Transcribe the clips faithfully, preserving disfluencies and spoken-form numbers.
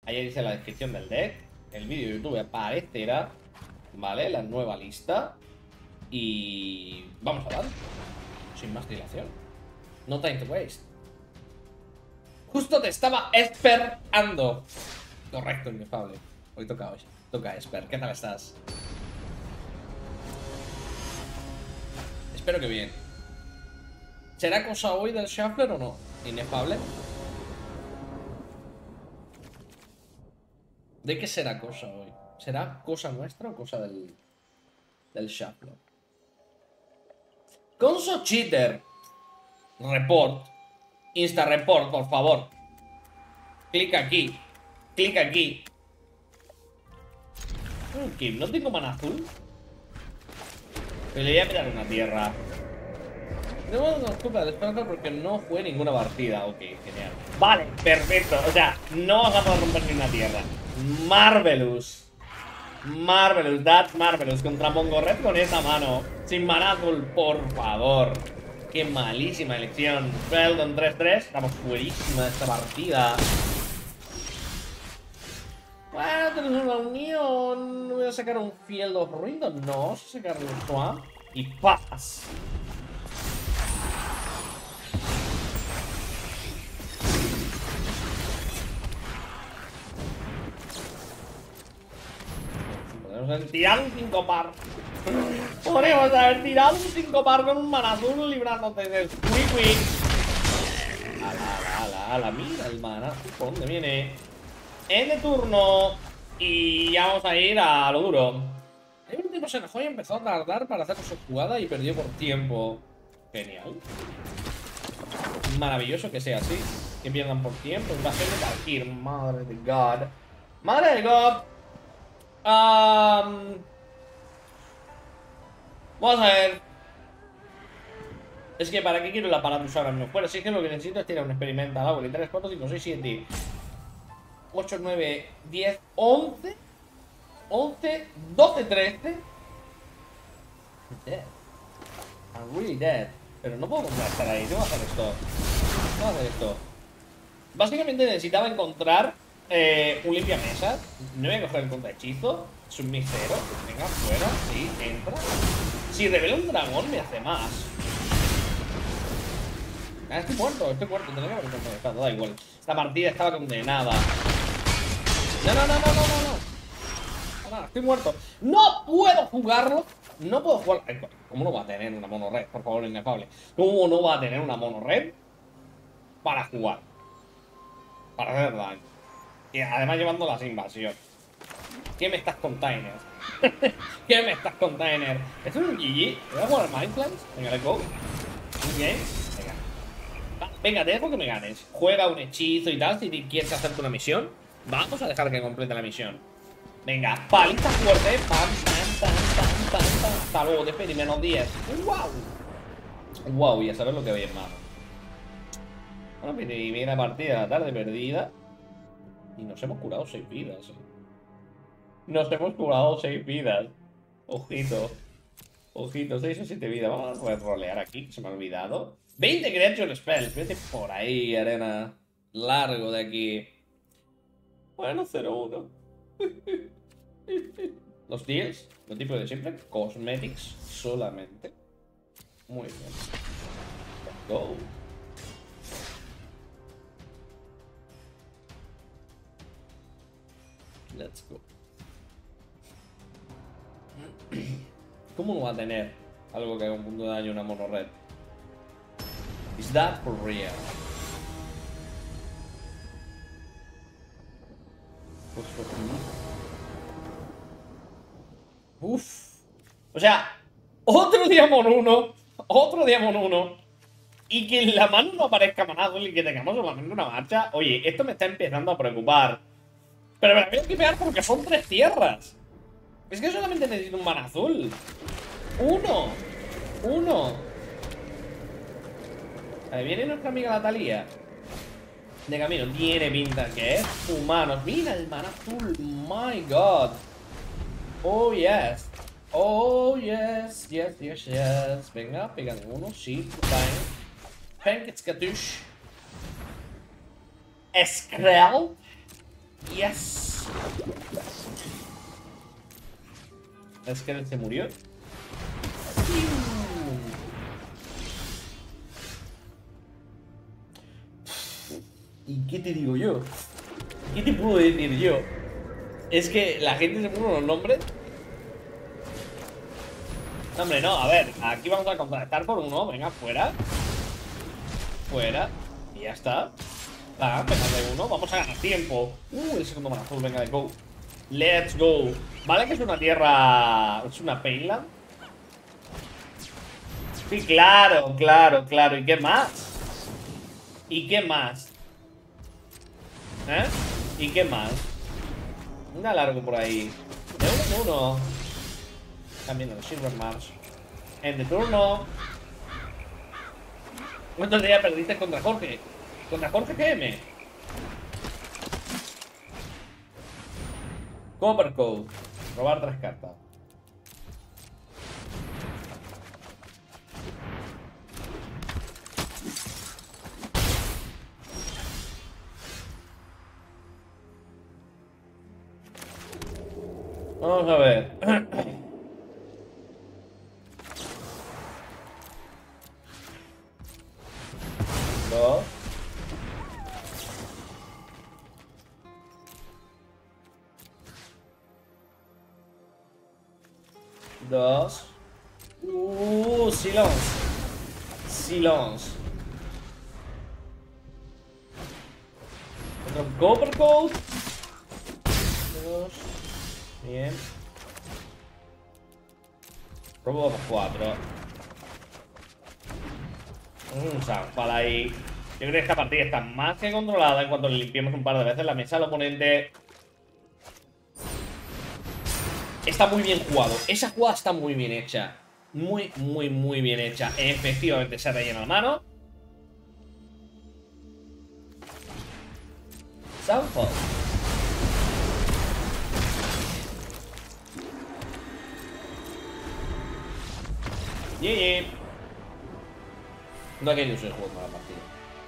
Ahí dice la descripción del deck. El vídeo de YouTube aparecerá, ¿vale? La nueva lista. Y vamos a dar. Sin más dilación. No time to waste. Justo te estaba esperando. Correcto, inefable. Hoy toca hoy. Toca Esper. ¿Qué tal estás? Espero que bien. ¿Será cosa hoy del Shuffler o no? Inefable. ¿De qué será cosa hoy? ¿Será cosa nuestra o cosa del, del Shuffler? Conso Cheater. Report. Insta report, por favor. Clic aquí. Clic aquí. Ok, no tengo mana azul. Pero le voy a mirar una tierra. No me da culpa del Sparkle porque no jugué ninguna partida. Ok, genial. Vale, perfecto. O sea, no vamos a poder romper ni una tierra. Marvelous. Marvelous, that's marvelous. Contra Mongo Red con esa mano. Sin mana azul, por favor. Qué malísima elección. Feldon tres tres. Estamos fuerísima de esta partida. Bueno, tenemos una unión. Voy a sacar un Field of Ruin. No, vamos a sacar un Swamp. Y paz. Podemos haber tirado un cinco par. Podríamos haber tirado un cinco par con un mana azul librándote del quick quick. Ala, ala, ala, mira el mana. ¿Por dónde viene? En de turno. Y ya vamos a ir a lo duro. El último se enojó y empezó a tardar para hacer su jugada y perdió por tiempo. Genial. Maravilloso que sea así. Que pierdan por tiempo. Invasión de Valkyr. Madre de God. Madre de God. Um, vamos a ver. Es que para qué quiero la Paratus ahora mismo. Bueno, sí que lo que necesito es tirar un experimental. Hago tres, cuatro, cinco, seis, siete, ocho, nueve, diez, once, once, doce, trece. Dead. I'm really dead. Pero no puedo estar ahí. Tengo que hacer esto. Tengo que hacer esto. Básicamente necesitaba encontrar eh, un limpiamesas. No voy a coger el contrahechizo. Submit cero. Venga, fuera. Sí, entra. Si revela un dragón me hace más. Ah, estoy muerto, estoy muerto. Tendría que haber conectado. Da igual. Esta partida estaba condenada. No, no, no, no, no, no, no. No, estoy muerto. No puedo jugarlo. No puedo jugar. ¿Cómo no va a tener una mono red? Por favor, inefable. ¿Cómo no va a tener una mono red para jugar? Para hacer daño. Y además llevando las invasiones. ¿Qué me estás contando? ¿Qué me estás contando? ¿Esto es un G G? ¿Voy a jugar al Mindlands? Venga, let's go. Un game. Venga. Va, venga, te dejo que me ganes. Juega un hechizo y tal si quieres hacerte una misión. Vamos a dejar que complete la misión. Venga, paliza fuerte. Pam, pam, pam, pam, pam, pam. Hasta luego, despedí, menos diez. ¡Wow! ¡Wow! Y a saber lo que había en mano. Bueno, primera partida de la tarde perdida. Y nos hemos curado seis vidas. Nos hemos curado seis vidas. Ojito. Ojito, seis o siete vidas. Vamos a poder rolear aquí, que se me ha olvidado. veinte Creature Spells. Vete por ahí, arena. Largo de aquí. Bueno, cero uno. Los deals, lo tipo de siempre. Cosmetics solamente. Muy bien. Let's go. Let's go. ¿Cómo no va a tener algo que haga un punto de daño una mono red? Is that for real? Pues por Uf. O sea, otro Diamond uno. Otro Diamond uno. Y que en la mano no aparezca manado y que tengamos solamente una marcha. Oye, esto me está empezando a preocupar. Pero me la voy a quipear porque son tres tierras. Es que solamente necesito un mana azul. Uno. Uno. Ahí viene nuestra amiga la Thalía. De camino, tiene pinta que es humanos. Mira el mana azul. My God. Oh, yes. Oh, yes. Yes, yes, yes. Venga, pégale uno. Sí, Fine. Fenk, Skatush. Skrell. Yes. Es que él se murió. ¿Y qué te digo yo? ¿Qué te puedo decir yo? Es que la gente se pone unos nombres. No, hombre, no, a ver, aquí vamos a contactar por uno. Venga, fuera. Fuera. Y ya está. Ah, venga, de uno. Vamos a ganar tiempo. Uh, el segundo mana azul, venga, de go. Let's go. Vale que es una tierra. Es una Painland. Sí, claro, claro, claro. ¿Y qué más? ¿Y qué más? ¿Eh? ¿Y qué más? Una largo por ahí. De uno en uno. También el Silver Mars. En de turno. ¿Cuántos días perdiste contra Jorge? ¿Contra Jorge G M? Copper Code. Robar tres cartas. Vamos a ver. Dos. Dos. Uh, silence. Silence. Otro Copper Code. Dos. Bien. Robo cuatro. Un Sanfal ahí. Yo creo que esta partida está más que controlada en cuanto le limpiemos un par de veces la mesa al oponente. Está muy bien jugado. Esa jugada está muy bien hecha. Muy, muy, muy bien hecha. Efectivamente se rellena la mano. Sanfal. Yeah, yeah. No ha querido ser juego para la partida.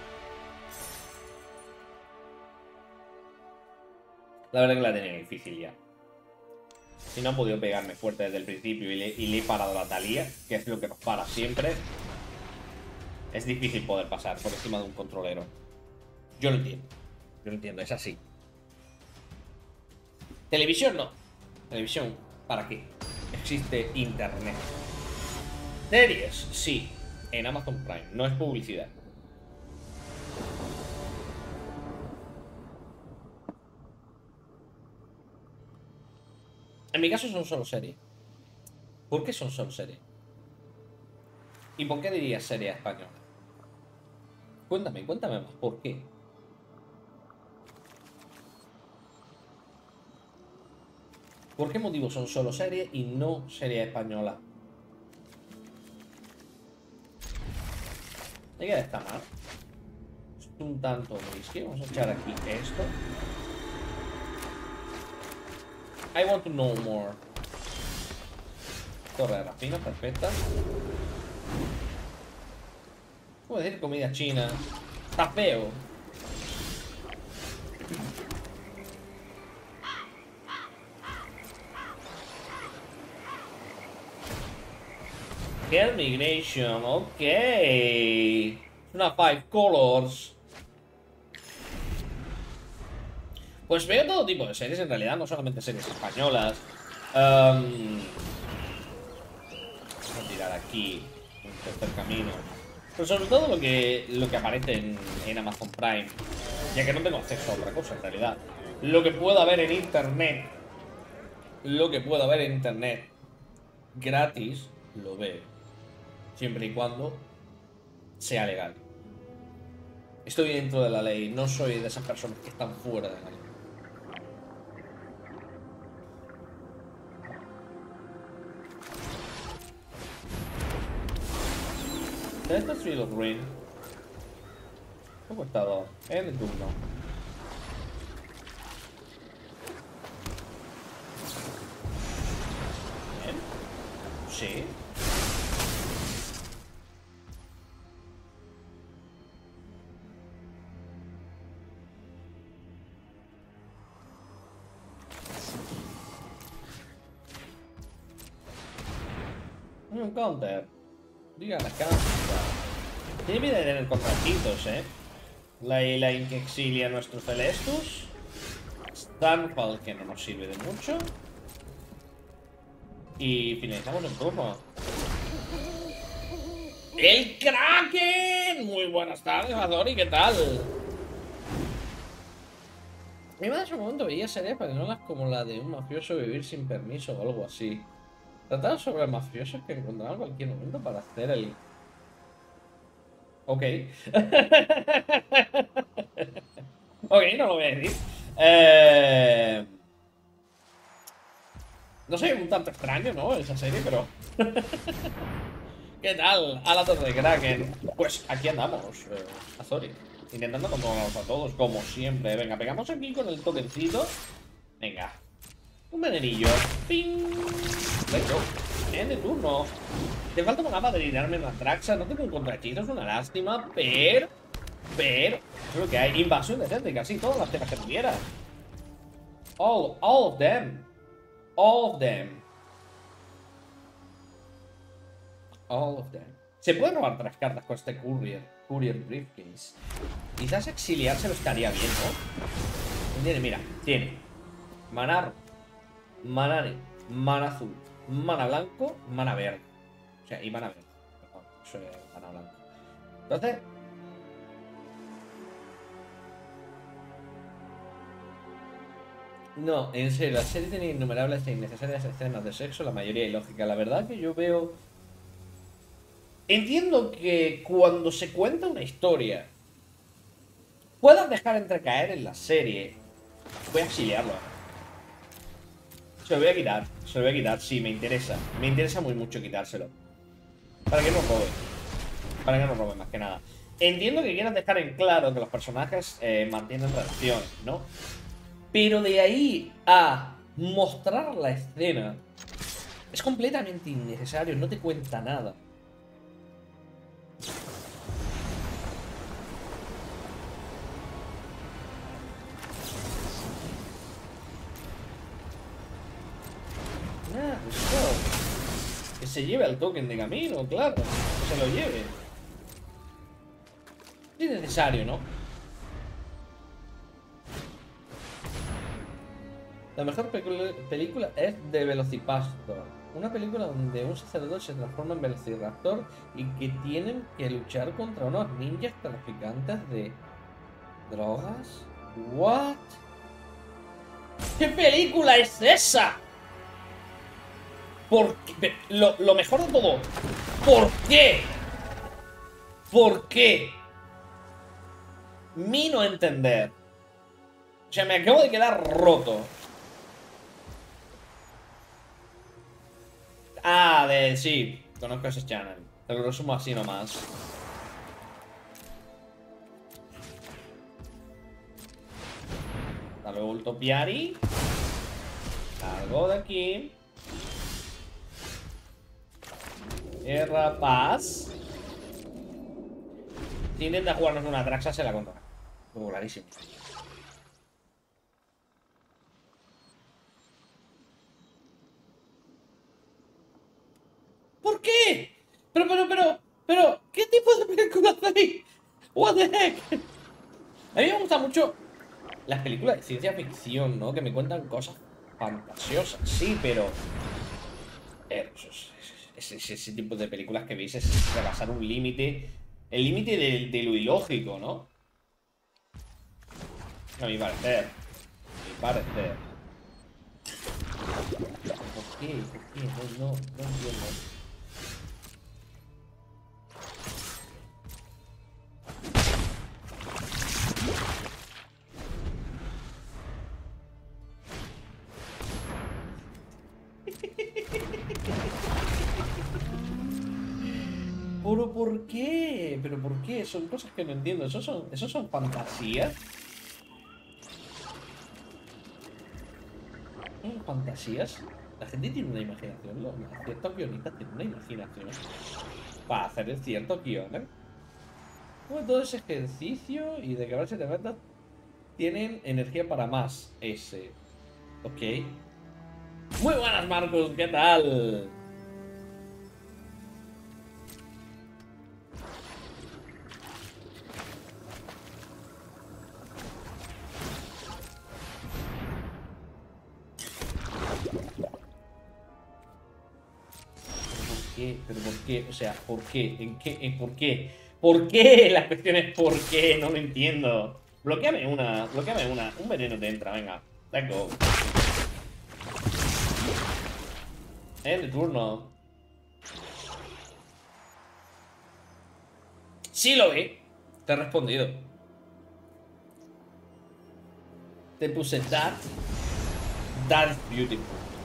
La verdad que la tenía difícil ya. Si no han podido pegarme fuerte desde el principio y le, y le he parado la Talía, que es lo que nos para siempre, es difícil poder pasar por encima de un controlero. Yo lo entiendo. Yo lo entiendo, es así. Televisión no. Televisión, ¿para qué? Existe internet. Series, sí. En Amazon Prime, no es publicidad. En mi caso son solo series. ¿Por qué son solo series? ¿Y por qué dirías serie española? Cuéntame, cuéntame más, ¿por qué? ¿Por qué motivo son solo series y no serie española? Hay que estar mal. Es un tanto risky. Vamos a echar aquí esto. I want to know more. Torre de rafina, perfecta. ¿Cómo decir comida china? Está feo. Girl Migration, ok. Una Five Colors. Pues veo todo tipo de series en realidad, no solamente series españolas. Um, vamos a tirar aquí un tercer camino. Pero sobre todo lo que, lo que aparece en, en Amazon Prime. Ya que no tengo acceso a otra cosa en realidad. Lo que pueda haber en internet. Lo que pueda haber en internet gratis, lo veo. Siempre y cuando sea legal. Estoy dentro de la ley, no soy de esas personas que están fuera de la ley. Este es Field of Ruin. ¿Qué ha costado? En el turno. Bien. Sí. Un counter. Diga la casa. Tiene vida de tener contratitos, eh. La Elaine que exilia a nuestro Celestus. Starfall que no nos sirve de mucho. Y finalizamos el turno. ¡El Kraken! Muy buenas tardes, Azori, ¿qué tal? A mí me da ese momento veía series españolas como la de un mafioso vivir sin permiso o algo así. Trataban sobre mafiosos que encontraban cualquier momento para hacer el... Ok. Ok, no lo voy a decir. Eh... No sé, un tanto extraño, ¿no? Esa serie, pero... ¿Qué tal? A la torre de Kraken. Pues aquí andamos, eh, Azori. Intentando controlarlos a todos, como siempre. Venga, pegamos aquí con el toquencito. Venga. Un venenillo. ¡Ping! Let's go. En de turno. Te falta una para delinearme en la Traxa. No tengo un contrahechizo, es una lástima. Pero... Pero... Es lo que hay. Invasión de casi todas las temas que tuviera. All, all of them. All of them. All of them. Se pueden robar tres cartas con este Courier. Courier Briefcase. Quizás exiliárselo estaría bien, ¿no? Tiene, mira, tiene mana, mana, mana azul, mana blanco, mana verde. O sea, y mana verde. Perdón, eso es mana blanco. Entonces... No, en serio, la serie tiene innumerables e innecesarias escenas de sexo, la mayoría ilógica. La verdad que yo veo... Entiendo que cuando se cuenta una historia puedas dejar entrecaer en la serie. Voy a exiliarlo. Se lo voy a quitar. Se lo voy a quitar, sí, me interesa. Me interesa muy mucho quitárselo. Para que no robe. Para que no robe, más que nada. Entiendo que quieras dejar en claro que los personajes eh, mantienen relaciones, ¿no? Pero de ahí a mostrar la escena es completamente innecesario, no te cuenta nada. Ah, pues no. Que se lleve al token de camino, claro. Que se lo lleve. Es innecesario, ¿no? La mejor película es The Velocipastor. Una película donde un sacerdote se transforma en velociraptor y que tienen que luchar contra unos ninjas traficantes de drogas. ¿What? ¿Qué película es esa? ¿Por qué? Lo, lo mejor de todo. ¿Por qué? ¿Por qué? Mi no entender. O sea, me acabo de quedar roto. Ah, de... sí, conozco ese channel. Te lo resumo así nomás. Hasta luego, Ultopiari. Salgo de aquí. Tierra, paz. Si intenta jugarnos una Traxa, se la controla. Como clarísimo. ¿Por qué? Pero, pero, pero, pero, ¿qué tipo de películas hay? What the heck? A mí me gustan mucho las películas de ciencia ficción, ¿no? Que me cuentan cosas fantasiosas, sí, pero... Eh, ese, ese, ese tipo de películas que veis es rebasar un límite, el límite de, de lo ilógico, ¿no? A mi parecer. A mi parecer. ¿Por qué? ¿Por qué? No, no, no entiendo. ¿Pero por qué? ¿Pero por qué? Son cosas que no entiendo. ¿Esos son, esos son fantasías? ¿Son fantasías? La gente tiene una imaginación. Los ciertos guionistas tienen una imaginación para hacer ciertos guiones. Bueno, todo ese ejercicio y de quebrarse de metas tienen energía para más. Ese. Ok. Muy buenas, Marcos. ¿Qué tal? qué? ¿Pero por qué? O sea, ¿por qué? ¿En qué? ¿En por qué? ¿Por qué? La cuestión es ¿por qué? No lo entiendo. Bloqueame una, bloqueame una. Un veneno te entra, venga. Let's go. En el turno. Sí lo vi. Te he respondido. Te puse that. That is beautiful.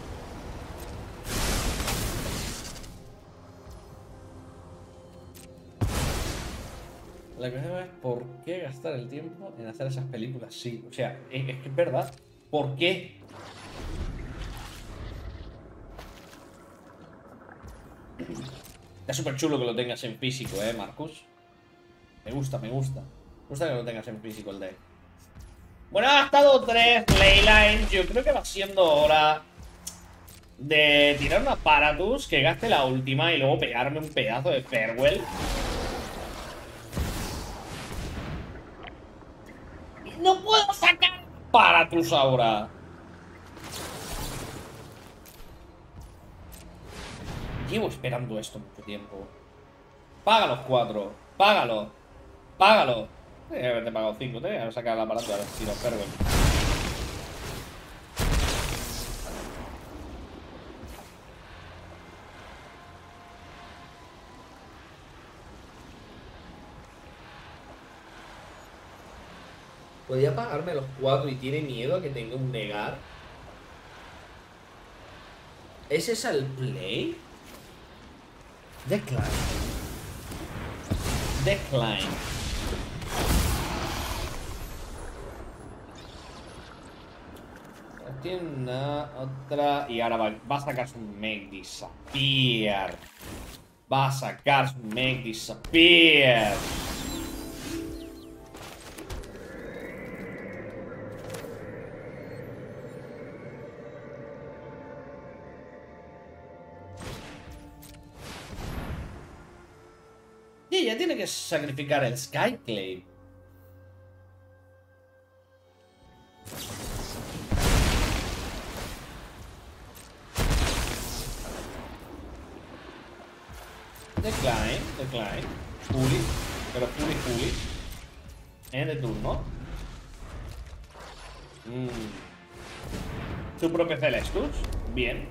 La cuestión es ¿por qué gastar el tiempo en hacer esas películas? Sí, o sea, es, es que es verdad. ¿Por qué? Está súper chulo que lo tengas en físico, eh, Marcus. Me gusta, me gusta. Me gusta que lo tengas en físico el deck. Bueno, ha gastado tres Leylines. Yo creo que va siendo hora de tirar una Paratus, que gaste la última y luego pegarme un pedazo de Farewell. No puedo sacar Paratus ahora. Llevo esperando esto mucho tiempo. Paga los cuatro. Págalo. Págalo. Tendría que haberte pagado cinco. Tendría que haber sacado el aparato a ver si lo Farewell. ¿Podría pagarme los cuatro y tiene miedo a que tenga un negar? ¿Ese es el play? Decline. Decline. Tiene una otra. Y ahora va, va a sacar su Make Disappear. Va a sacar su Make Disappear. Y ella tiene que sacrificar el Skyclave. Decline, decline. Fully, pero fully, fully. En el turno. Mm. Su propio Celestus. Bien.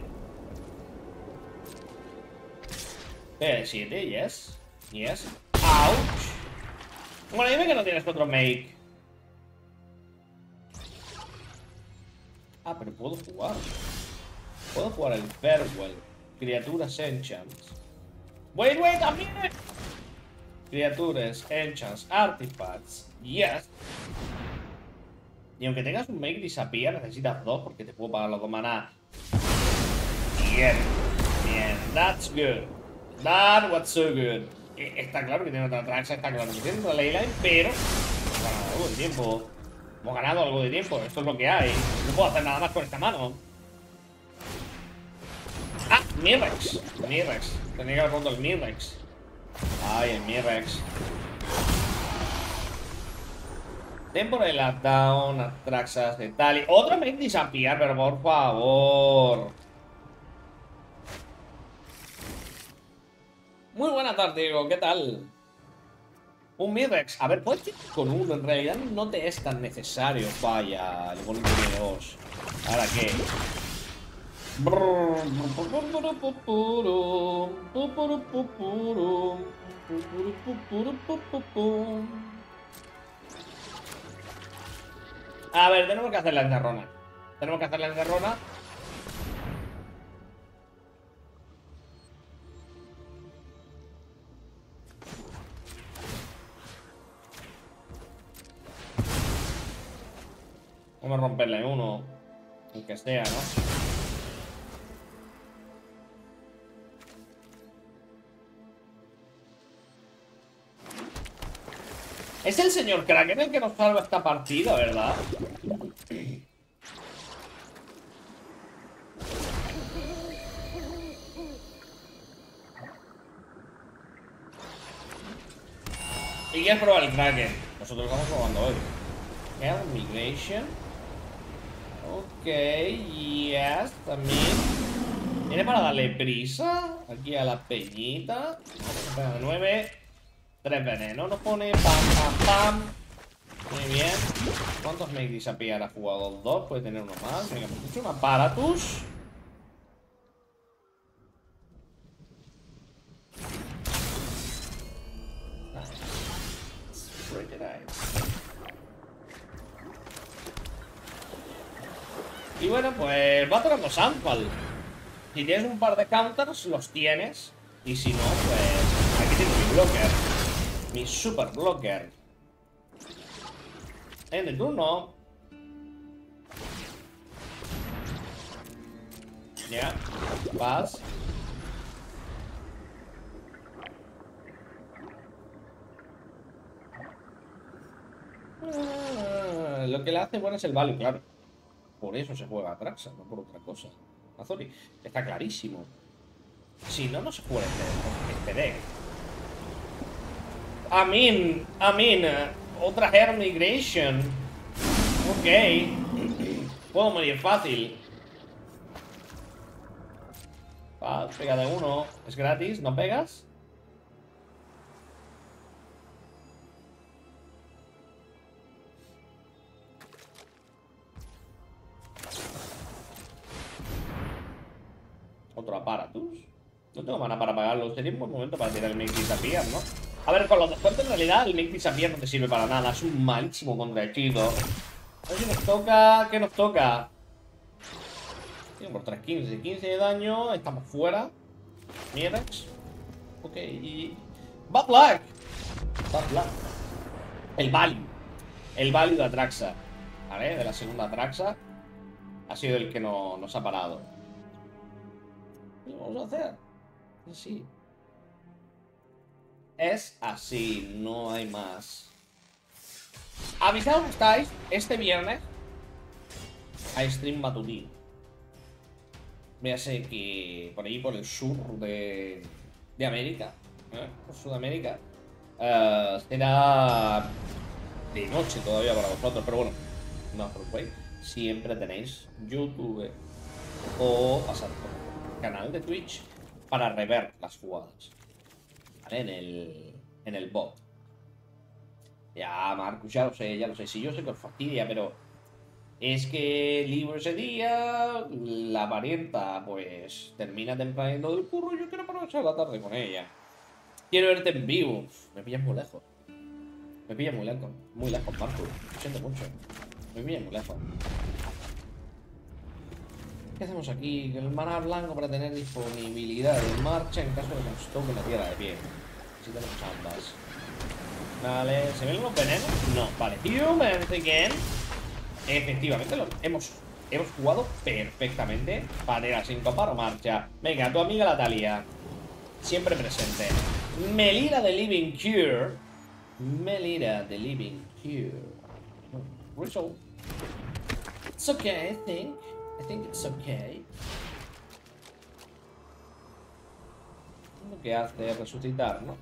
P siete, yes. Yes. Ouch. Bueno, dime que no tienes otro make. Ah, pero puedo jugar. Puedo jugar el Farewell. Criaturas Enchants. Wait, wait, también. Criaturas, Enchants, Artifacts. Yes. Y aunque tengas un Make Disappear, necesitas dos porque te puedo pagar los dos maná. Bien. Bien. That's good. That was so good. Está claro que tiene otra Traxa, está claro que tiene otra Leyline, pero hemos ganado algo de tiempo. Hemos ganado algo de tiempo, esto es lo que hay. No puedo hacer nada más con esta mano. Ah, Mirrex. Mirrex. Tenía que haber roto el Mirrex. Ay, el Mirrex. Temporela Down, Atraxas de Tali. Otro Make Disappear, pero por favor. Muy buena tarde, Diego. ¿Qué tal? Un Mirrex. A ver, puedes ir con uno. En realidad no te es tan necesario. Vaya, el volumen de dos. ¿Ahora qué? A ver, tenemos que hacer la encerrona. Tenemos que hacer la encerrona. Vamos a romperle uno. Aunque sea, ¿no? Es el señor Kraken el que nos salva esta partida, ¿verdad? Y quieres probar el Kraken. Nosotros estamos probando hoy. Hell Migration. Ok, yes, también. ¿Viene para darle prisa? aquí a la peñita. De nueve. Tres venenos nos pone. Pam, pam, pam. Muy bien. ¿Cuántos Make Disappear ha jugado? Dos. Puede tener uno más. Venga, hemos hecho una Paratus. Y bueno, pues va tocando Sample. Si tienes un par de counters, los tienes. Y si no, pues aquí tienes mi blocker. Mi super blocker. En el turno. Ya. Vas. Ah, lo que le hace bueno es el value, claro. Por eso se juega Atraxa, no por otra cosa. Azori, está clarísimo. Si no, no se juega este, este deck. I mean, I mean, uh, otra Hair Migration. Ok. Puedo morir fácil. Ah, pega de uno. Es gratis, ¿no pegas? Otro Aparatus. No tengo mana para pagarlo. Sería un buen momento para tirar el Make Disappear, ¿no? A ver, con los descuentos en realidad el Make Disappear no te sirve para nada. Es un malísimo contrahechizo. A ver si nos toca. ¿Qué nos toca? Tío, por tres quince. quince de daño. Estamos fuera. Mierdex. Ok. Y... Bad Luck. Bad Luck. El value. El value de Atraxa. ¿Vale? De la segunda Atraxa. Ha sido el que no, nos ha parado. ¿Qué vamos a hacer? Así. Es así, no hay más. Avisaos que estáis este viernes a stream matutino. Véase que por ahí, por el sur de, de América, ¿eh? Por Sudamérica, uh, será de noche todavía para vosotros, pero bueno, no os preocupéis. Siempre tenéis YouTube o pasar por el canal de Twitch para rever las jugadas, ¿vale? En el, en el bot. Ya, Marcus, ya lo sé, ya lo sé. Si yo sé que os fastidia, pero es que libro ese día, la parienta, pues, termina temprano del curro y yo quiero aprovechar la tarde con ella. Quiero verte en vivo. Me pillas muy lejos. Me pillas muy lejos. Muy lejos, Marcus. Lo siento mucho. Me pillas muy lejos. ¿Qué hacemos aquí? El mana blanco para tener disponibilidad en marcha en caso de que nos toque la tierra de pie. Así tenemos ambas. Vale, ¿se ven los venenos? No, vale. Humans again. Efectivamente, lo hemos, hemos jugado perfectamente. Panera sin copar o marcha. Venga, tu amiga Natalia. Siempre presente. Melira de Living Cure. Melira de Living Cure. Result. It's okay, I think. I think it's okay. Lo que hace es resucitar, ¿no?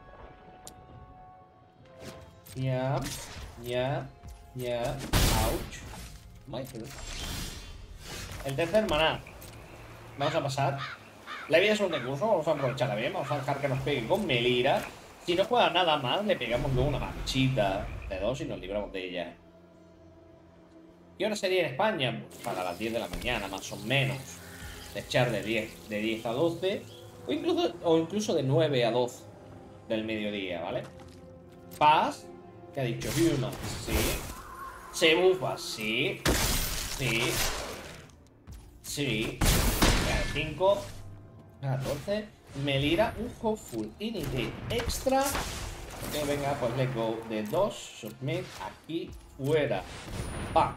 Ya, ya, ya. Ouch. My God. El tercer maná. Vamos a pasar. La vida es un recurso, vamos a aprovecharla bien. Vamos a dejar que nos pegue con Melira. Si no juega nada más, le pegamos luego una manchita de dos y nos libramos de ella. ¿Qué hora sería en España? Pues para las diez de la mañana, más o menos. De echar de diez, de diez a doce. O incluso, o incluso de nueve a doce del mediodía, ¿vale? Paz. ¿Qué ha dicho? Human. Sí. Se bufa. Sí. Sí. Sí. cinco. catorce. Melira. Un Hopeful Initiate extra. Que venga, pues let go de dos. Submit aquí fuera. ¡Pam!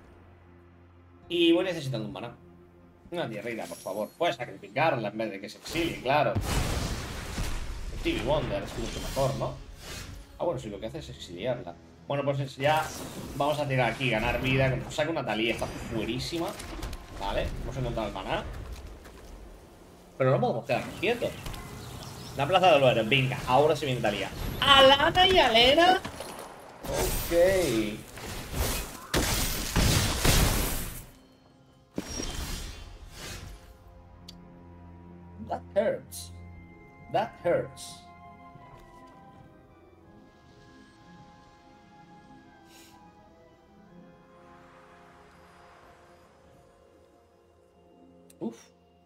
Y voy necesitando un maná. Una tierrita, por favor. Puedes sacrificarla en vez de que se exilie, claro. Stevie Wonder es mucho mejor, ¿no? Ah, bueno, si lo que hace es exiliarla. Bueno, pues ya vamos a tirar aquí, ganar vida. Que nos saque una Talía, está fuerísima. Vale, hemos encontrado el maná. Pero no podemos quedarnos quietos. La plaza de Loero, venga, ahora se viene Talía. ¡Alana y Alena! Ok. That hurts. That hurts. Uf.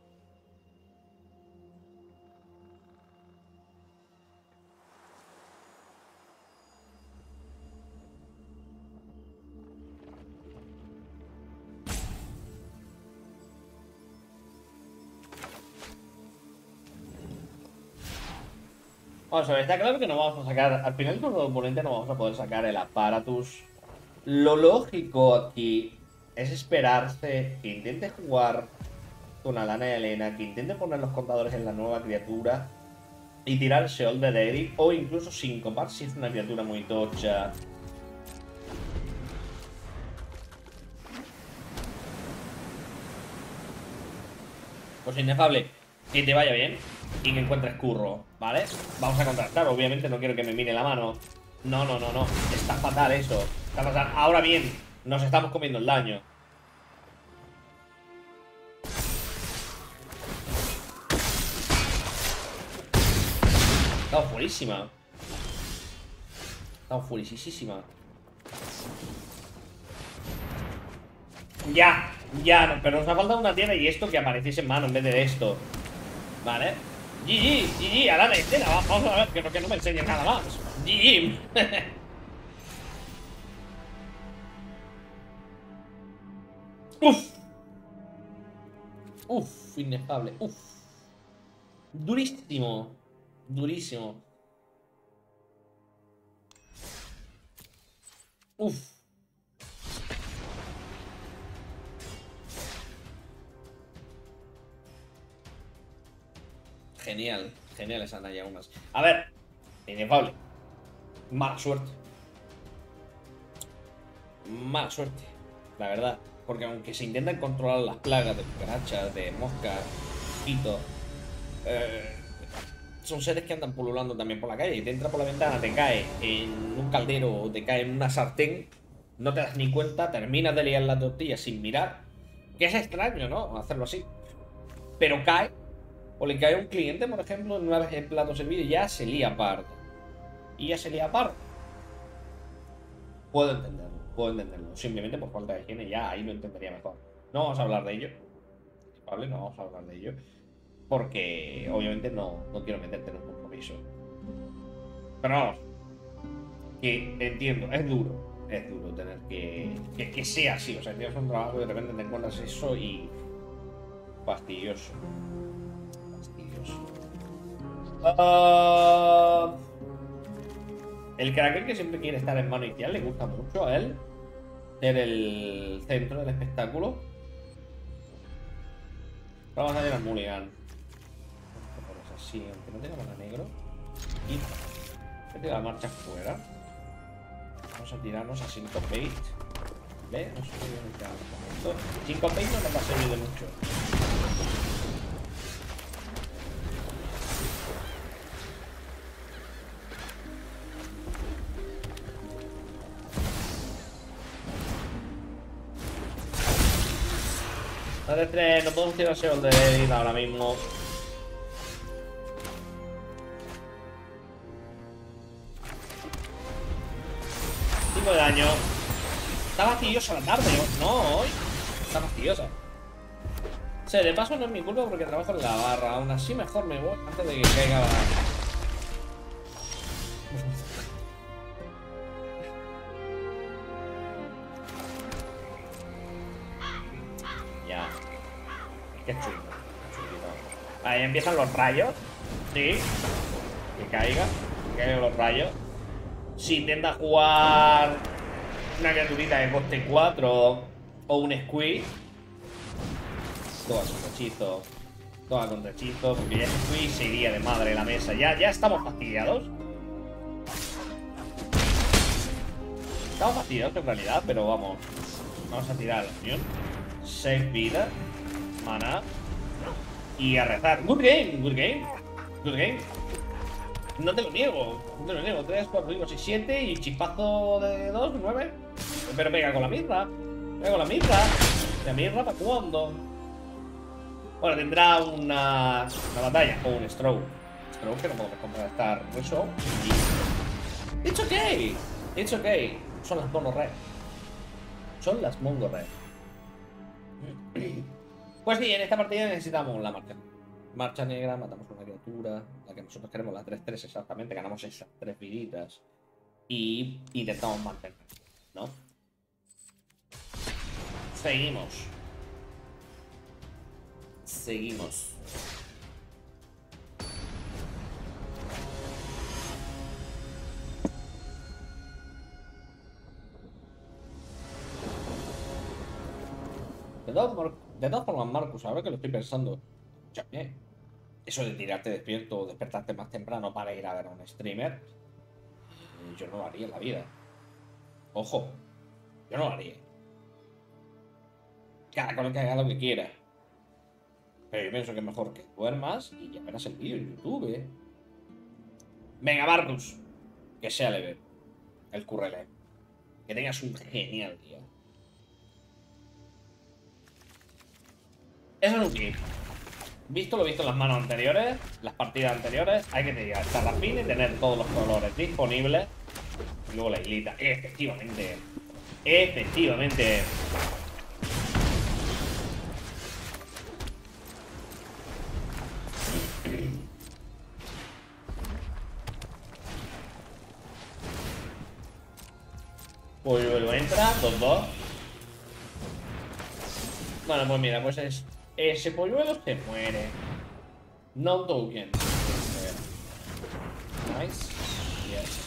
Vamos a ver, está claro que no vamos a sacar, al final con el oponente no vamos a poder sacar el Apparatus. Lo lógico aquí es esperarse que intente jugar con Alana y Elena, que intente poner los contadores en la nueva criatura y tirar el Sheol de Derek, o incluso sincopar si es una criatura muy tocha. Pues inefable, que te vaya bien y que encuentres curro, ¿vale? Vamos a contrastar, obviamente no quiero que me mire la mano. No, no, no, no, está fatal eso. Está fatal. Ahora bien, nos estamos comiendo el daño. Estamos fuerísima. Estamos fuerísima. Ya, ya, pero nos ha faltado una tierra y esto que apareciese en mano en vez de esto. Vale. G G, G G, Alana y Elena, vamos a ver, que no, que no me enseñen nada más. G G. Uf. Uf, inefable, uf. Durísimo. Durísimo. Uf. Genial, genial esa Naya unas. A ver, inefable. Mala suerte. Mala suerte, la verdad. Porque aunque se intentan controlar las plagas de cucarachas, de moscas, mosquitos, eh, son seres que andan pululando también por la calle. Y te entra por la ventana, te cae en un caldero o te cae en una sartén, no te das ni cuenta, terminas de liar la tortilla sin mirar. Que es extraño, ¿no? Hacerlo así. Pero cae. O le cae a un cliente, por ejemplo, una vez el plato servido y ya se lía parda. Y ya se lía parda. Puedo entenderlo, puedo entenderlo. Simplemente por falta de higiene, ya ahí lo entendería mejor. No vamos a hablar de ello. ¿Vale? No vamos a hablar de ello. Porque obviamente no, no quiero meterte en un compromiso. Pero vamos. Que entiendo, es duro. Es duro tener que, que. Que sea así. O sea, tienes un trabajo y de repente te encuentras eso y. Fastidioso. Uh, el Kraken que siempre quiere estar en mano inicial, le gusta mucho a él ser el centro del espectáculo. Vamos a ir al Mulligan. Así, aunque no tenga mana negro. Y que tenga la marcha fuera. Vamos a tirarnos a Syncopate. ¿Ve? No sé qué viene a esto. Syncopate no nos va a servir de mucho. De tres, no podemos tirar Sheol de Derek ahora mismo. cinco de daño. Está fastidiosa la tarde, no, hoy. Está fastidiosa. O sea, de paso no es mi culpa porque trabajo en la barra. Aún así mejor me voy antes de que caiga la... Qué chulo, chulito. Ahí empiezan los rayos. Sí. Que caiga. Que caigan los rayos. Si intenta jugar una criaturita de coste cuatro o un squeeze, toda contra hechizo. Toda contra hechizo. Porque ya ese squeeze se iría de madre la mesa. Ya, ya estamos fastidiados. Estamos fastidiados en realidad, pero vamos. Vamos a tirar la unión. seis vidas. Mana. Y a rezar. Good game, good game. Good game. No te lo niego. No te lo niego. tres, cuatro, cinco, seis, siete. Y chispazo de dos, nueve. Pero pega con la mirra. Pega con la mirra. ¿La mirra para cuándo? Bueno, tendrá una, una batalla o un stroke. Stroke que no podemos contrastar. Eso. Y... It's okay. It's okay. Son las mono red. Son las mongo red. Pues sí, en esta partida necesitamos la marcha. Marcha negra, matamos una criatura. La que nosotros queremos, la tres tres exactamente. Ganamos esas tres viditas. Y intentamos mantener, ¿no? Seguimos. Seguimos. De todas, de todas formas, Marcus, ahora que lo estoy pensando, escúchame, eso de tirarte despierto o despertarte más temprano para ir a ver a un streamer, yo no lo haría en la vida. Ojo, yo no lo haría. Cada con que haga lo que quiera. Pero yo pienso que es mejor que duermas y ya verás el vídeo en YouTube, ¿eh? Venga, Marcus, que sea leve el currele. Que tengas un genial día. Eso es un clip. Visto lo visto en las manos anteriores, las partidas anteriores, hay que tener esta rapina y tener todos los colores disponibles. Y luego la hilita. Efectivamente. Efectivamente. Polluelo entra, dos dos. Bueno, pues mira, pues es ese polluelo se muere. No token. Nice. Yes.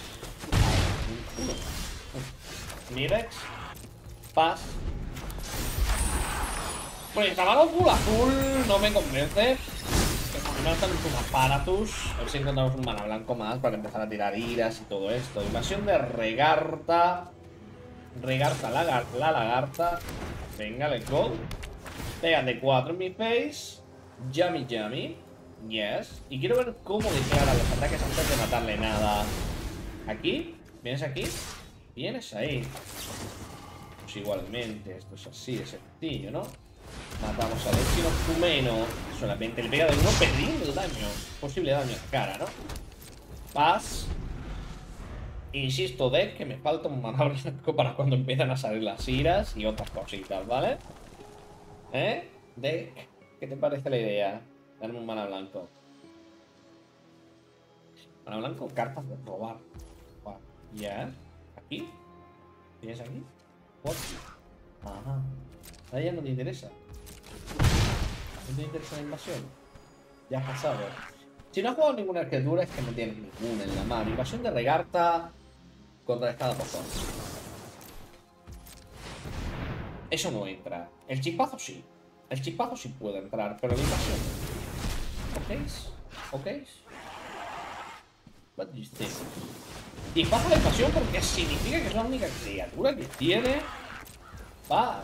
Mirex. Pass. Pues llamado full azul no me convence. Que no están un aparatus. A ver si encontramos un mana blanco más para empezar a tirar iras y todo esto. Invasión de Regarta. Regarta la, la lagarta. Venga, let's go. Pegan de cuatro en mi face. Yummy, yummy. Yes. Y quiero ver cómo declara los ataques antes de matarle nada. Aquí. ¿Vienes aquí? Vienes ahí. Pues igualmente. Esto es así, es sencillo, ¿no? Matamos al Echino Fumeno. Solamente le pega de uno perdiendo el daño. Posible daño en la cara, ¿no? Paz. Insisto, deck, que me falta un mana blanco para cuando empiezan a salir las iras y otras cositas, ¿vale? ¿Eh? Deck, ¿qué te parece la idea? Darme un mana blanco. Mana blanco, cartas de robar. Ya. ¿Aquí? ¿Tienes aquí? ¿Por? Ajá. A ella no te interesa. ¿No te interesa la invasión? Ya has pasado. Si no has jugado ninguna criatura es que no tienes ninguna en la mano. Invasión de Regarta contrarrestada por todos. Eso no entra. El chispazo sí. El chispazo sí puede entrar, pero la invasión. ¿Ok? ¿Ok? What do you think? Chispazo de invasión porque significa que es la única criatura que tiene paz.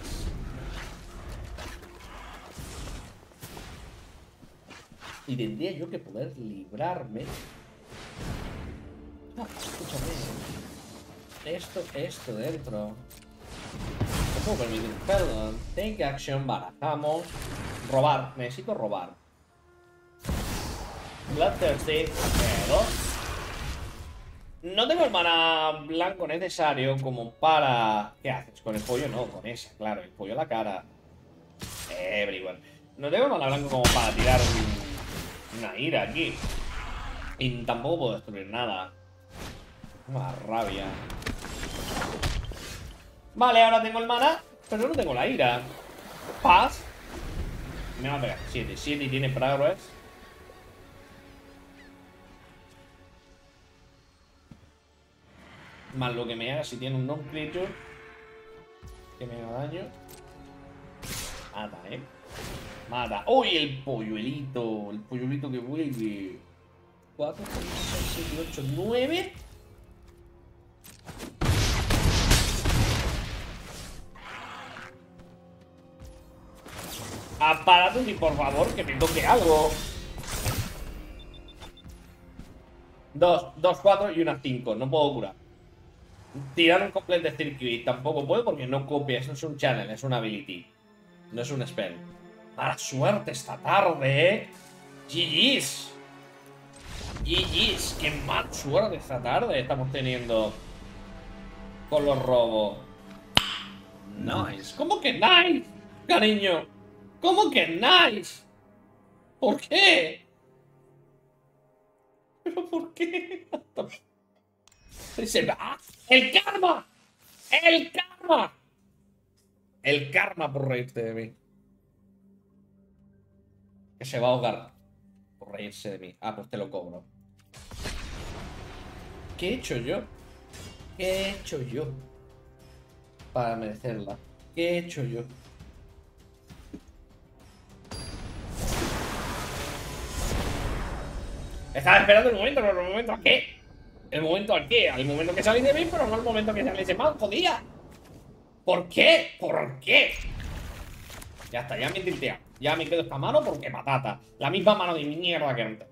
Y tendría yo que poder librarme. Ah, escúchame. Esto, esto dentro. No puedo permitir. Perdón. Take action. Barajamos. Robar. Necesito robar. Bloodthirsty. Pero no tengo el mana blanco necesario como para... ¿Qué haces? ¿Con el pollo? No, con esa, claro. El pollo a la cara. Everyone. No tengo el mana blanco como para tirar un... una ira aquí. Y tampoco puedo destruir nada. Una rabia. Vale, ahora tengo el mana, pero no tengo la ira. Paz. Me va a pegar siete. siete y tiene progress. Más lo que me haga si tiene un non-creature que me haga daño. Mata, eh. Mata. ¡Uy! El polluelito. El polluelito que vuelve. cuatro, cinco, seis, siete, ocho, nueve. Aparato y por favor que me toque algo. Dos, dos, cuatro y una cinco. No puedo curar. Tirar un complete circuit tampoco puedo porque no copia. Eso es un channel, es una ability. No es un spell. Mala suerte esta tarde, ¿eh? G G's. G G's. Qué mala suerte esta tarde estamos teniendo con los robos. Nice. ¿Cómo que nice, cariño? ¿Cómo que nice? ¿Por qué? ¿Pero por qué? Se va. ¡El karma! ¡El karma! El karma por reírte de mí. Que se va a ahogar por reírse de mí. Ah, pues te lo cobro. ¿Qué he hecho yo? ¿Qué he hecho yo para merecerla? ¿Qué he hecho yo? Estaba esperando el momento, pero el momento a qué. ¿El momento a qué? Al momento que salís de mí, pero no al momento que salís de mal, jodía. ¿Por qué? ¿Por qué? Ya está, ya me he tilteado. Ya me quedo esta mano porque patata. La misma mano de mierda que antes.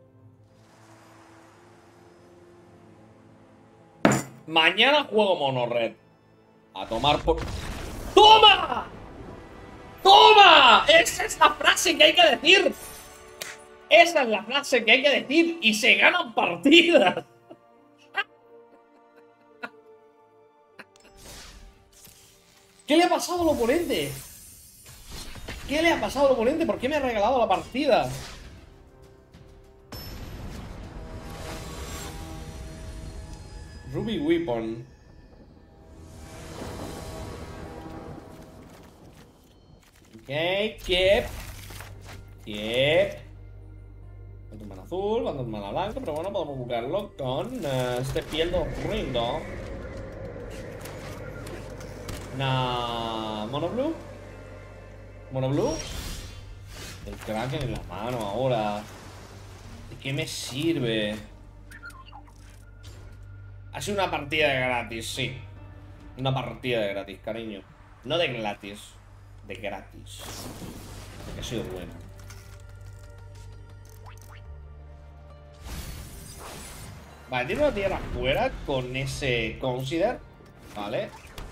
Mañana juego mono red. A tomar por... ¡Toma! ¡Toma! Esa es la frase que hay que decir. Esa es la frase que hay que decir. Y se ganan partidas. ¿Qué le ha pasado al oponente? ¿Qué le ha pasado al oponente? ¿Por qué me ha regalado la partida? Ruby Weapon. Ok, Kiep. Kiep. Banderman azul, Banderman blanco, pero bueno, podemos buscarlo con uh, este piel de rindo. Nah, Mono Blue. Mono Blue. El Kraken en la mano ahora. ¿De qué me sirve? Ha sido una partida de gratis, sí. Una partida de gratis, cariño. No de gratis, de gratis. Porque ha sido buena. Vale, tiene una tierra fuera con ese Consider. Vale.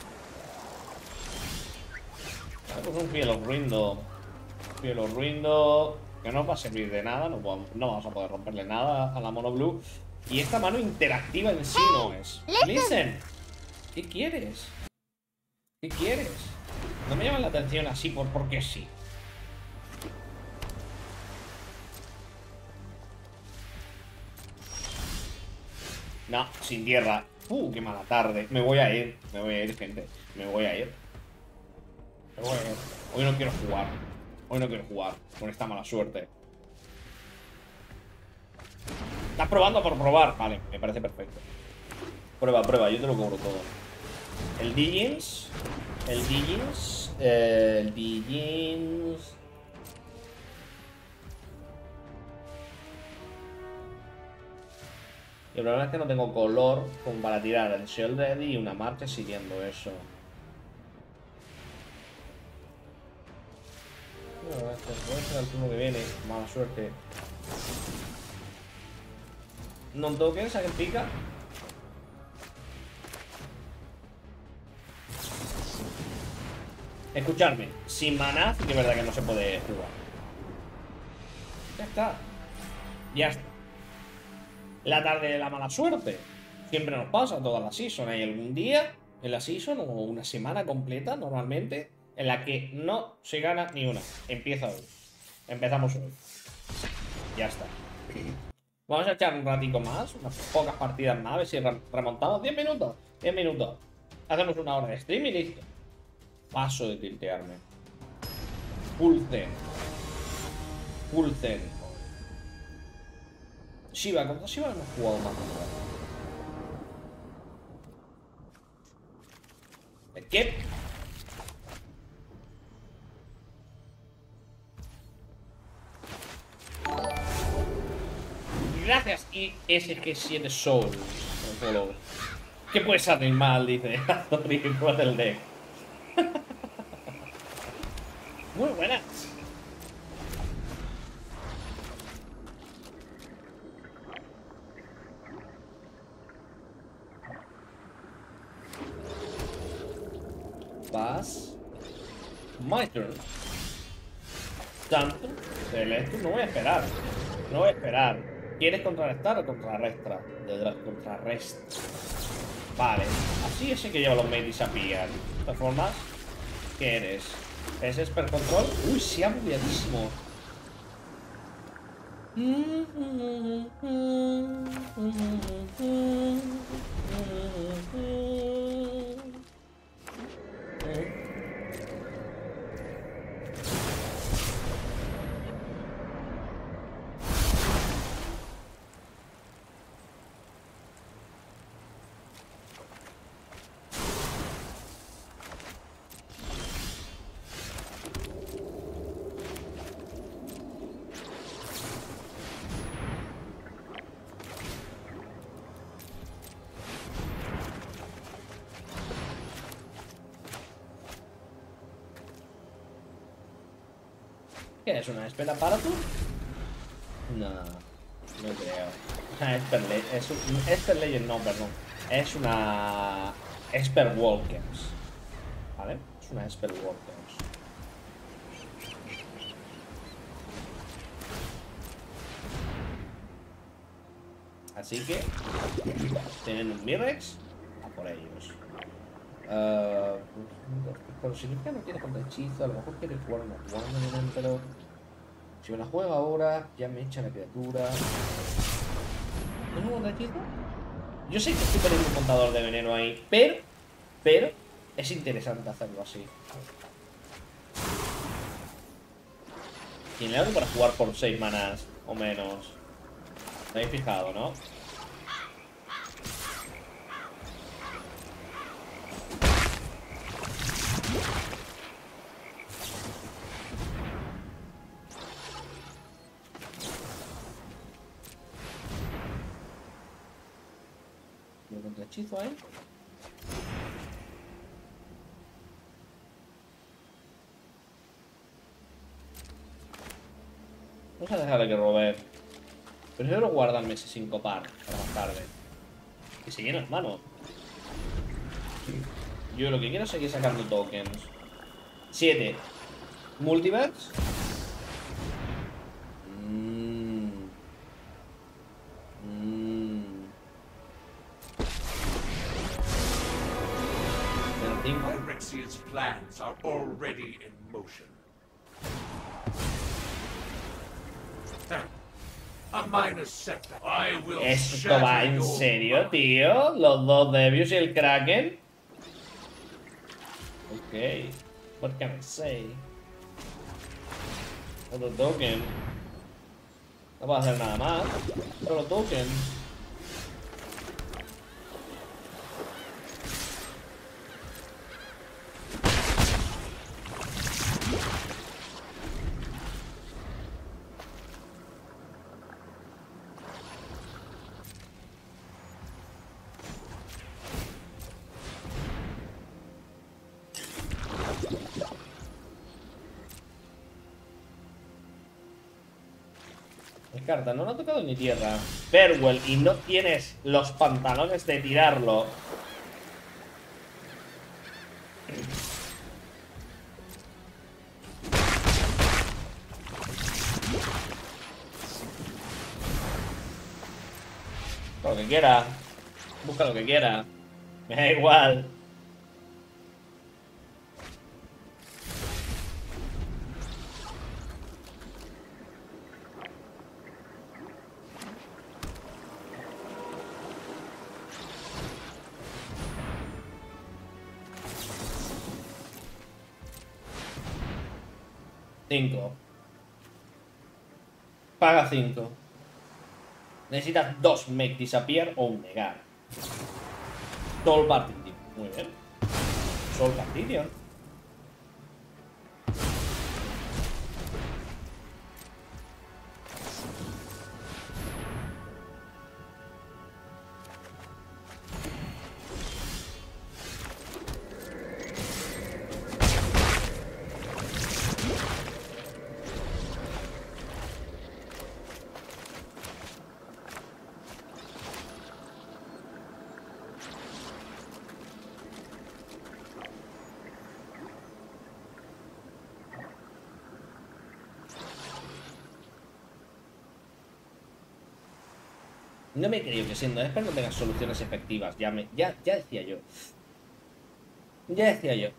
Vale, pues un fielo rindo. Fielo rindo. Que no va a servir de nada. No, podemos, no vamos a poder romperle nada a la Mono Blue. Y esta mano interactiva en sí no es. Listen. ¿Qué quieres? ¿Qué quieres? No me llaman la atención así por porque sí. No, sin tierra. Uh, qué mala tarde. Me voy a ir. Me voy a ir, gente. Me voy a ir. Me voy a ir. Hoy no quiero jugar. Hoy no quiero jugar con esta mala suerte. Estás probando por probar. Vale, me parece perfecto. Prueba, prueba, yo te lo cobro todo. El Digins. El Digins. Eh, el Digins. Y el problema es que no tengo color como para tirar el Shield Ready y una marcha siguiendo eso. No, este puede ser el turno que viene. Mala suerte. No toquen, saquen pica. Escuchadme, sin maná, que es verdad que no se puede jugar. Ya está. Ya está. La tarde de la mala suerte. Siempre nos pasa, todas las season. Hay algún día en la season o una semana completa, normalmente, en la que no se gana ni una. Empieza hoy. Empezamos hoy. Ya está. Vamos a echar un ratico más, unas pocas partidas más, a ver si remontamos. diez minutos, diez minutos. Hacemos una hora de stream y listo. Paso de tiltearme. Full zen. Full zen. Shiva, ¿cuánto Shiva hemos jugado más? ¿Qué? Gracias, y S G siete Soul. ¿Qué puedes hacer mal? Dice el deck. Muy buenas. Pass. My turn. Tanto. Celeste, no voy a esperar. No voy a esperar. ¿Quieres contrarrestar o contrarrestra? De contrarresta. Vale. Así es el que lleva los Made Disappear. De todas formas, ¿qué eres? ¿Es Expert Control? Uy, se ha bugueadísimo. ¿Qué es? ¿Una espera para tú? No, no creo. Una Expert Legend. Es un Expert Legend, no, perdón. Es una Expert Walkers. ¿Vale? Es una Expert Walkers. Así que tienen un Mirrex a por ellos. Uh, pero significa no quiere contra hechizo. A lo mejor quiere jugar una Wonderland, pero si me la juego ahora, ya me echa la criatura. ¿No es un contra hechizo? Yo sé que estoy perdiendo un contador de veneno ahí, pero, pero es interesante hacerlo así. Tiene algo para jugar por seis manás o menos. ¿Me habéis fijado, no? ¿Tiene contra hechizo ahí? Vamos a dejarle que robe. Prefiero guardarme ese cinco par para más tarde. Que se llena las manos. Yo lo que quiero es seguir sacando tokens. siete. Multiverse. Mmm. Mmm. Phyrexian's plans are already in motion. A minor setback. I will ¿Esto va shatter en your serio, mind. tío? ¿Los dos Devios y el Kraken? Ok. What can I say? Otro token. No puedo hacer nada más. Solo token. Carta, no lo ha tocado ni tierra. Farewell, y no tienes los pantalones de tirarlo. Lo que quiera. Busca lo que quiera. Me da igual. cinco. Paga cinco. Necesitas dos Make Disappear o un Negar. Soul Partition. Muy bien. Soul Partition. No me creo que siendo Esper no tenga soluciones efectivas. Ya, me, ya, ya decía yo. Ya decía yo.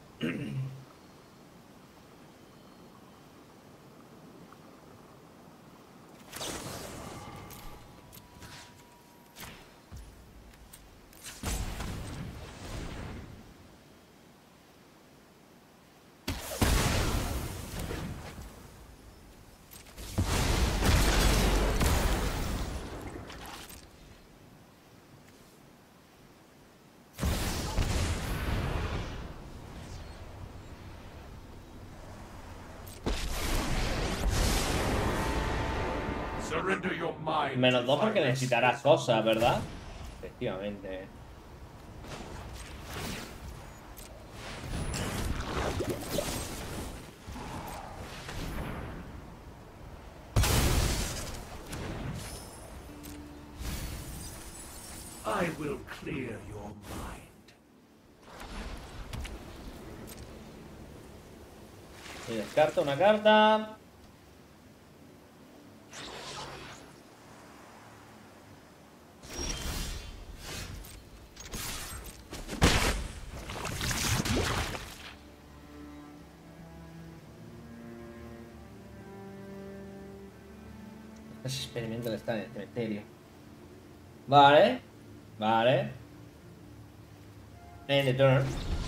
Surrender your mind. Menos dos porque to necesitarás cosas, ¿verdad? Efectivamente. I will clear your mind. Y descarto una carta. Ese experimento está en el cementerio. Vale. Vale. En the turn.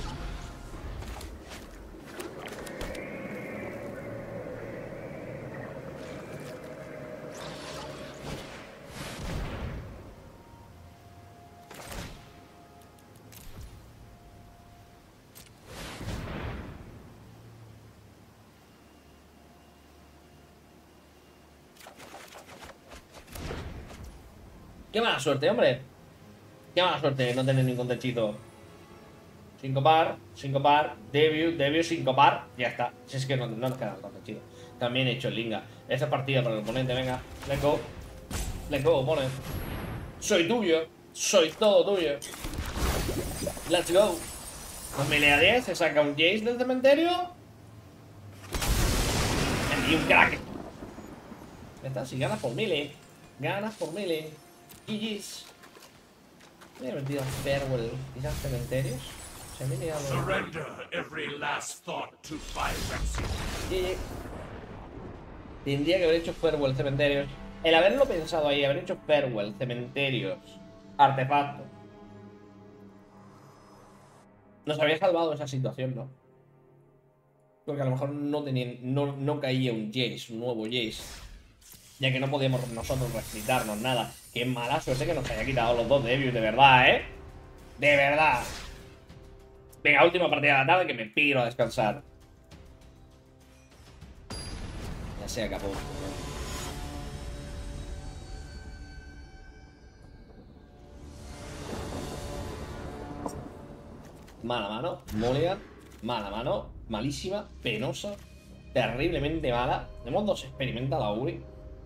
Qué mala suerte, hombre. Qué mala suerte no tener ningún techito. Cinco par, cinco par, debut, debut, cinco par. Ya está. Si es que no, no nos quedan tantos techito. También he hecho linga. Esta partida para el oponente, venga. Let's go. Let's go, oponente. Soy tuyo. Soy todo tuyo. Let's go. Con melee diez se saca un Jace del cementerio. Y un crack. Ya está, si ganas por melee. Ganas por melee. G G's. Me he metido a Farewell. Quizás cementerios. Se me he liado. Surrender every last thought to Phyrexian. G G. Tendría que haber hecho Farewell cementerios. El haberlo pensado ahí, haber hecho Farewell cementerios. Artefacto. Nos había salvado esa situación, ¿no? Porque a lo mejor no, tenía, no, no caía un Jace, un nuevo Jace. Ya que no podíamos nosotros resplitarnos nada. Qué mala suerte que nos haya quitado los dos debuts, de verdad, ¿eh? De verdad. Venga, última partida de la tarde que me piro a descansar. Ya se acabó. Mala mano, Mulligan. Mala mano, malísima, penosa, terriblemente mala. Tenemos dos experimenta la Uri.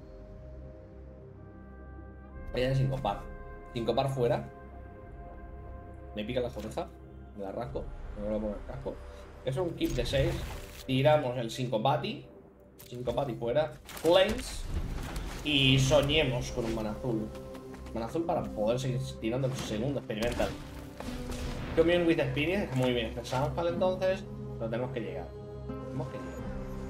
Ella es cinco par. cinco par fuera. Me pica la oreja. Me la rasco. Me voy a poner el casco. Es un kit de seis. Tiramos el cinco pati. cinco pati fuera. Flames. Y soñemos con un mana azul. Mana azul para poder seguir tirando el segundo experimental. Commune with Experience. Muy bien. Empezamos para entonces. Pero tenemos que llegar. Tenemos que llegar.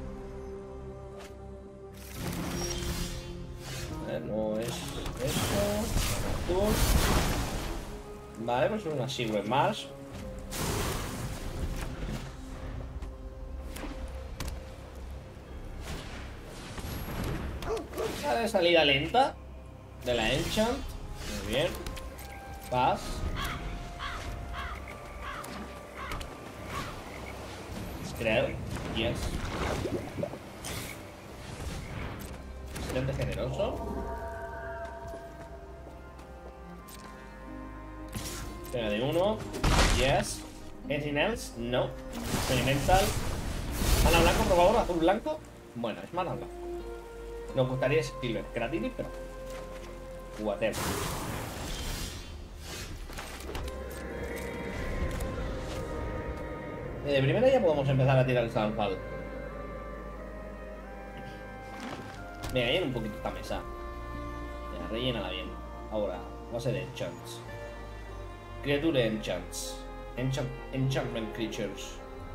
No es esto. Azul. Vale, pues una Silver Mars. Sale salida lenta de la Enchant. Muy bien. Pass. Creo. Yes. Excelente generoso. Pega de uno. Yes. Anything else? No. Experimental. Mana blanco, por favor. Azul blanco. Bueno, es mana blanco. Nos gustaría Silver Gratini, pero whatever. De primera ya podemos empezar a tirar el Sunfall. Venga, llena un poquito esta mesa. Ya, rellénala bien. Ahora, va a ser enchants. Criature enchants. Enchant enchantment creatures.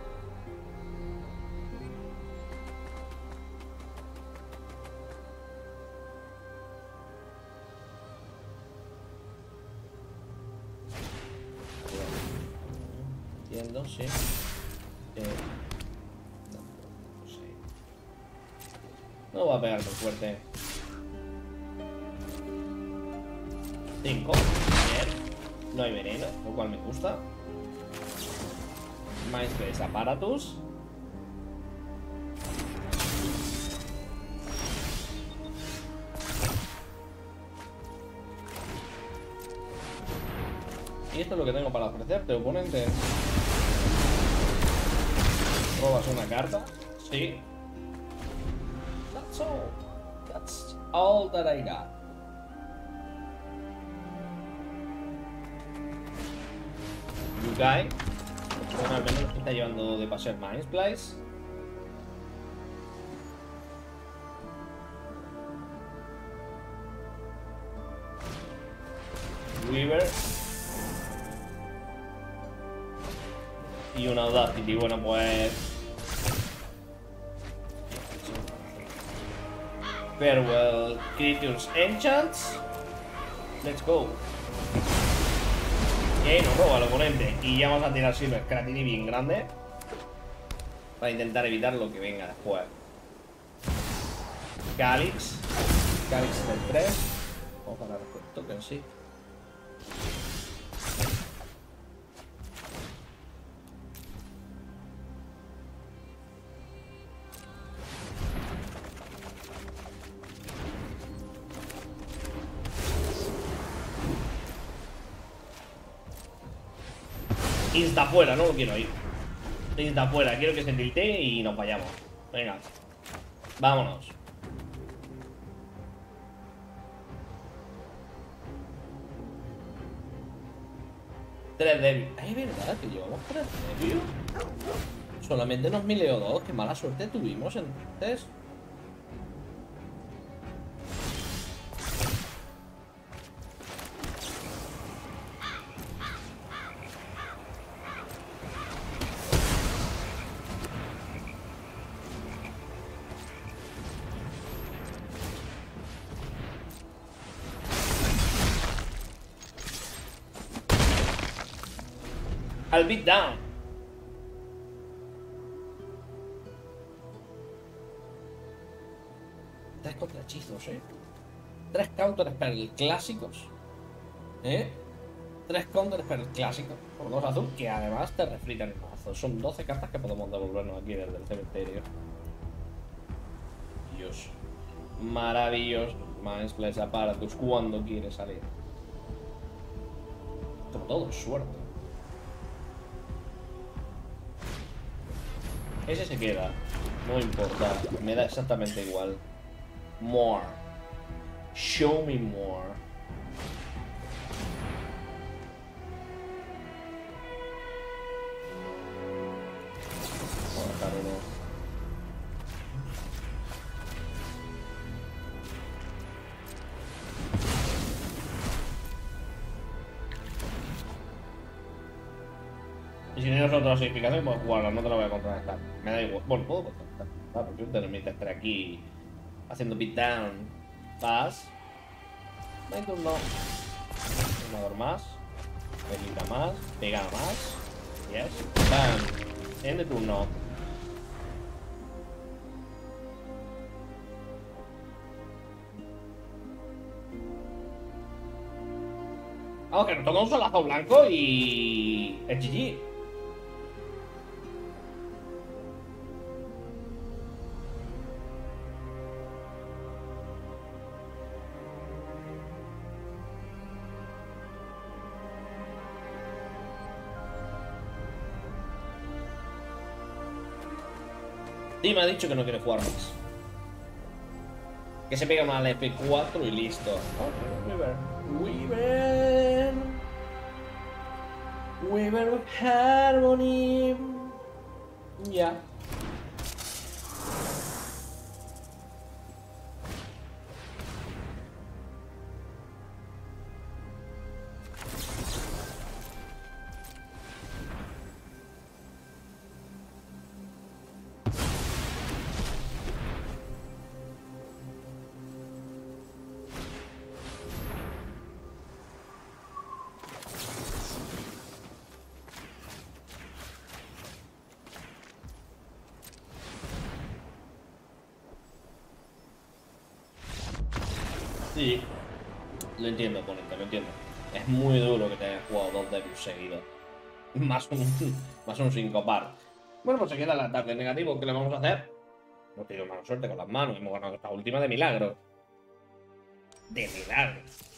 Entiendo, sí. Eh, no, no sé. No va a pegar muy fuerte. cinco. Bien. No hay veneno, lo cual me gusta. Mindplace Apparatus. Y esto es lo que tengo para ofrecerte, oponente. Robas una carta. Sí. That's all. That's all that I got. Yukai. Bueno, al menos que está llevando de paseo Mindplace. Weaver. Y una Audacity. Bueno, pues... Farewell Creatures Enchants. Let's go. Y ahí nos roba el oponente. Y ya vamos a tirar Silver Scratini bien grande para intentar evitar lo que venga después. Calix. Calix del tres. Vamos a ganar el token, sí. Insta fuera, no lo quiero ir. Insta fuera, quiero que se tiltee y nos vayamos. Venga, vámonos. Tres débil. Ay, verdad que llevamos tres débil. Solamente nos mileó dos. Qué mala suerte tuvimos entonces. Al beat down. Tres contrahechizos, eh. Tres counter spell clásicos. Eh. Tres counter spell clásicos. Por dos azul, que además te refritan el mazo. Son doce cartas que podemos devolvernos aquí desde el cementerio. Dios. Maravilloso. Mindplace Apparatus cuando quiere salir. Como todo, suerte. Ese se queda, no importa, me da exactamente igual. More. Show me more. Vamos a dejar uno. Y si no es otra significación, pues jugarla, no te la voy a contrarrestar. Me da igual. Bueno, puedo contrarrestar. Ah, porque usted no me estar aquí haciendo beatdown. Paz. No hay turno. Un jugador más. Peligra más. Pega más. Yes. Bam. End de turno. Vamos, que nos toca un solazo blanco y... es G G. Y me ha dicho que no quiere jugar más. Que se pega mal al F cuatro y listo. Oh, Weaver. Weaver. Weaver with Harmony. Ya. Yeah. Sí, lo entiendo, oponente, lo entiendo. Es muy duro que te hayan jugado dos debuts seguidos. Más un, más un cinco par. Bueno, pues se queda el ataque negativo. ¿Qué le vamos a hacer? No tenido mala suerte con las manos. Hemos ganado esta última de milagro. De milagro.